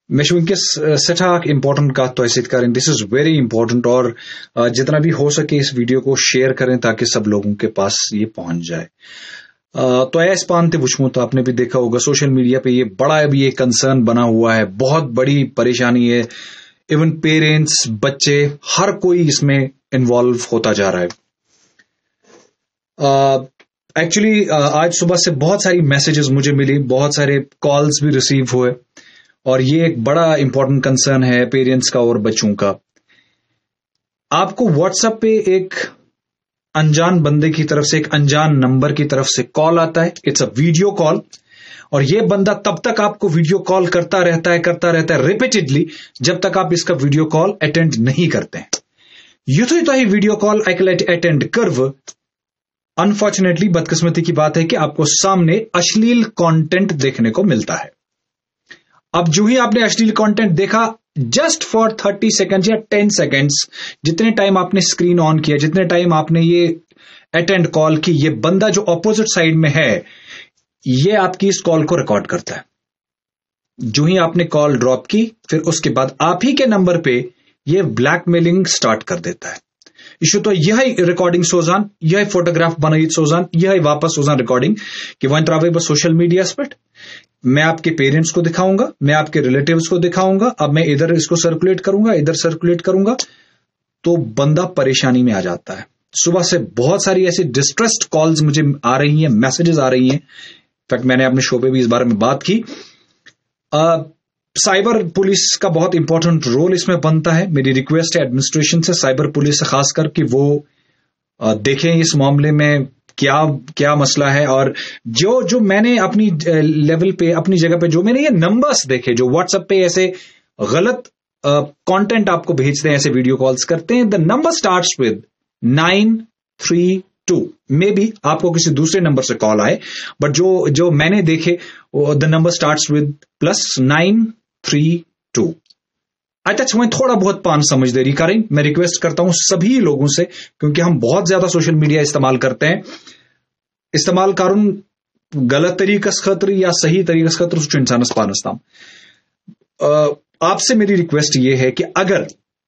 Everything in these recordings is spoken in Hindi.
मे वनकस सठा इम्पोर्टेंट कत तो करें। दिस इज वेरी इंपॉर्टेंट और जितना भी हो सके इस वीडियो को शेयर करें ताकि सब लोगों के पास ये पहुंच जाए। तो ऐस पान वुचमुत आपने भी देखा होगा सोशल मीडिया पे ये बड़ा भी एक कंसर्न बना हुआ है, बहुत बड़ी परेशानी है। इवन पेरेंट्स, बच्चे, हर कोई इसमें इन्वॉल्व होता जा रहा है। एक्चुअली आज सुबह से बहुत सारी मैसेजेस मुझे मिली, बहुत सारे कॉल्स भी रिसीव हुए और ये एक बड़ा इंपॉर्टेंट कंसर्न है पेरेंट्स का और बच्चों का। आपको व्हाट्सएप पे एक अनजान बंदे की तरफ से, एक अनजान नंबर की तरफ से कॉल आता है। इट्स अ वीडियो कॉल और ये बंदा तब तक आपको वीडियो कॉल करता रहता है रिपीटेडली जब तक आप इसका वीडियो कॉल अटेंड नहीं करते हैं। युथु तो ही वीडियो कॉल अटेंड करव, अनफॉर्चुनेटली बदकिस्मती की बात है कि आपको सामने अश्लील कंटेंट देखने को मिलता है। अब जो ही आपने अश्लील कंटेंट देखा, जस्ट फॉर 30 सेकेंड्स या 10 सेकेंड्स, जितने टाइम आपने स्क्रीन ऑन किया, जितने टाइम आपने ये अटेंड कॉल की, ये बंदा जो ऑपोजिट साइड में है ये आपकी इस कॉल को रिकॉर्ड करता है। जो ही आपने कॉल ड्रॉप की, फिर उसके बाद आप ही के नंबर पे ये ब्लैकमेलिंग स्टार्ट कर देता है। इशू तो यह रिकॉर्डिंग सोजान, यह फोटोग्राफ बनाई सोजान, यह वापस सोजान रिकॉर्डिंग कि वह त्रावे बस सोशल मीडिया पे मैं आपके पेरेंट्स को दिखाऊंगा, मैं आपके रिलेटिव्स को दिखाऊंगा, अब मैं इधर इसको सर्कुलेट करूंगा, इधर सर्कुलेट करूंगा, तो बंदा परेशानी में आ जाता है। सुबह से बहुत सारी ऐसी डिस्ट्रेस्ड कॉल्स मुझे आ रही हैं, मैसेजेस आ रही हैं। इनफैक्ट मैंने अपने शो पे भी इस बारे में बात की। साइबर पुलिस का बहुत इंपॉर्टेंट रोल इसमें बनता है। मेरी रिक्वेस्ट है एडमिनिस्ट्रेशन से, साइबर पुलिस से खासकर, कि वो देखें इस मामले में क्या क्या मसला है। और जो मैंने अपनी लेवल पे, अपनी जगह पे जो मैंने ये नंबर्स देखे जो व्हाट्सएप पे ऐसे गलत कंटेंट आपको भेजते हैं, ऐसे वीडियो कॉल्स करते हैं, the number starts with 932। Maybe आपको किसी दूसरे नंबर से कॉल आए, बट जो मैंने देखे द नंबर स्टार्ट्स विद +932। अच्छा, मैं थोड़ा बहुत पान समझदारी करें। मैं रिक्वेस्ट करता हूं सभी लोगों से, क्योंकि हम बहुत ज्यादा सोशल मीडिया इस्तेमाल करते हैं। इस्तेमाल करुन गलत तरीकस खतर या सही तरीकस खतर सह इंसानस पानस ताम। आपसे मेरी रिक्वेस्ट ये है कि अगर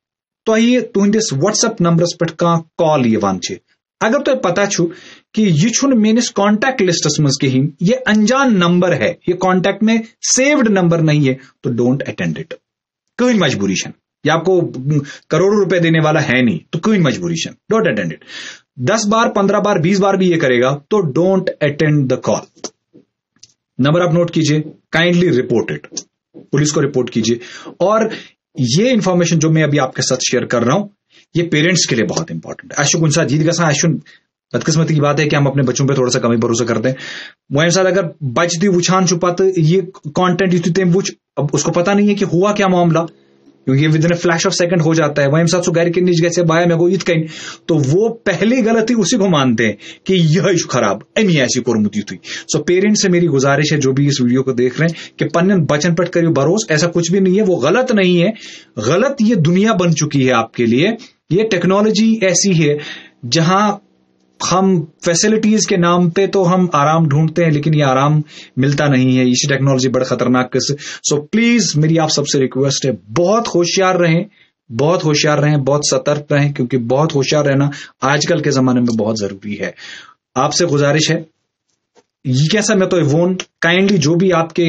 तुहंदिस व्हाट्सएप नंबरस पे कॉल यवान छे, अगर तुम पता छु कि यह मेनिस कॉन्टैक्ट लिस्टस मज कहीं, ये अनजान नंबर है, ये कॉन्टैक्ट में सेव्ड नंबर नहीं है, तो डोंट अटेंड इट। कोई मजबूरी छन, या आपको करोड़ों रुपए देने वाला है नहीं, तो कोई मजबूरी छन, डोंट अटेंड इट। 10 बार, 15 बार, 20 बार भी ये करेगा तो don't attend the call. Number आप नोट कीजिए, काइंडली रिपोर्ट इट, पुलिस को रिपोर्ट कीजिए। और ये इंफॉर्मेशन जो मैं अभी आपके साथ शेयर कर रहा हूं, ये पेरेंट्स के लिए बहुत इंपॉर्टेंट है। अशुक उनसा जीत गसा, अशुन बदकिस्मती की बात है कि हम अपने बच्चों पे थोड़ा सा कमी भरोसा करते हैं। वहीं साथ अगर बच दी वुछान छुपाते ये कंटेंट युति वुच, अब उसको पता नहीं है कि हुआ क्या मामला, क्योंकि within flash of second हो जाता है। वहीं साथ सो घर के नीचे गैसे बाया मेरे को इत कहीं, तो वो पहली गलती उसी को मानते हैं कि यह खराब एमी ऐसी कोरमुत युति। सो पेरेंट्स से मेरी गुजारिश है, जो भी इस वीडियो को देख रहे हैं, कि पन्नन बचन पट करियो भरोस, ऐसा कुछ भी नहीं है, वो गलत नहीं है। गलत ये दुनिया बन चुकी है आपके लिए। ये टेक्नोलॉजी ऐसी है जहां हम फैसिलिटीज के नाम पे तो हम आराम ढूंढते हैं, लेकिन ये आराम मिलता नहीं है। इसी टेक्नोलॉजी बड़ा खतरनाक किस्म। सो प्लीज मेरी आप सबसे रिक्वेस्ट है, बहुत होशियार रहें, बहुत होशियार रहें, बहुत सतर्क रहें, क्योंकि बहुत होशियार रहना आजकल के जमाने में बहुत जरूरी है। आपसे गुजारिश है, ये कैसा मैं तो वोन काइंडली जो भी आपके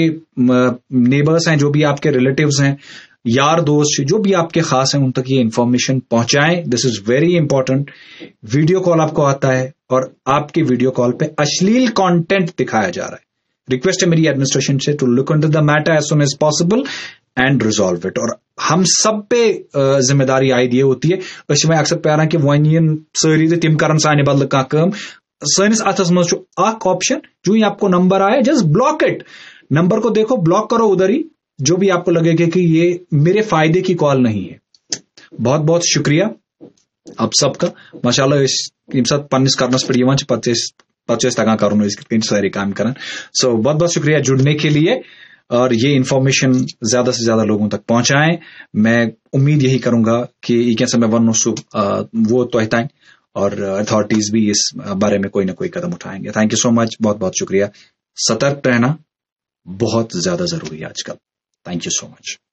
नेबर्स हैं, जो भी आपके रिलेटिव्स हैं, यार दोस्त, जो भी आपके खास हैं, उन तक ये इंफॉर्मेशन पहुंचाएं। This is very important. Video call आपको आता है और आपके वीडियो कॉल पे अश्लील कंटेंट दिखाया जा रहा है। रिक्वेस्ट है मेरी एडमिनिस्ट्रेशन से to look into the matter as soon as possible and resolve it. और हम सब पे जिम्मेदारी आयद ये होती है, उसमें अक्सर प्यारा कि वन सारी तो तिम कर साने बदल कम सैनिस अथस मज ऑप्शन, जो ही आपको नंबर आए जस्ट ब्लॉक इट। नंबर को देखो, ब्लॉक करो उधर ही, जो भी आपको लगेगा कि ये मेरे फायदे की कॉल नहीं है। बहुत बहुत शुक्रिया आप सबका। माशाल्लाह इस साथ पन्निस करनस पर यवान परचेस तक करूँ इसके सारे काम करन। सो बहुत बहुत शुक्रिया जुड़ने के लिए, और ये इंफॉर्मेशन ज्यादा से ज्यादा लोगों तक पहुंचाएं। मैं उम्मीद यही करूंगा कि ये समय वन वो तो है और अथॉरिटीज भी इस बारे में कोई ना कोई कदम उठाएंगे। थैंक यू सो मच, बहुत बहुत शुक्रिया। सतर्क रहना बहुत ज्यादा जरूरी है आजकल। Thank you so much.